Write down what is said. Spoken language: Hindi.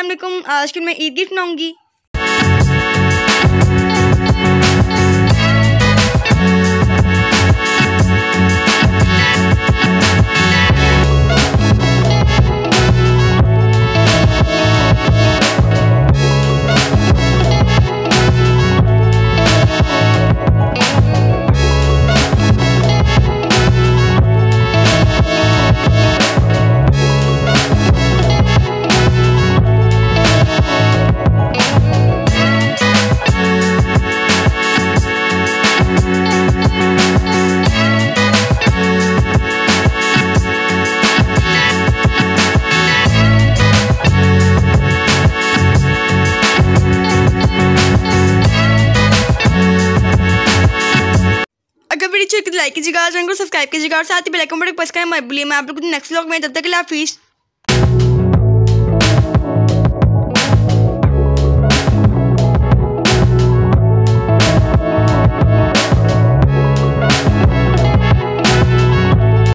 अस्सलाम वालेकुम। आज की मैं ईद गिफ्ट बनाऊंगी। अगर वीडियो अच्छी लगे तो लाइक कीजिएगा, चैनल को सब्सक्राइब कीजिएगा और साथ ही बेल आइकन पर प्रेस करें। मैं आप लोग को नेक्स्ट व्लॉग में, तब तक के लिए हाफिज़।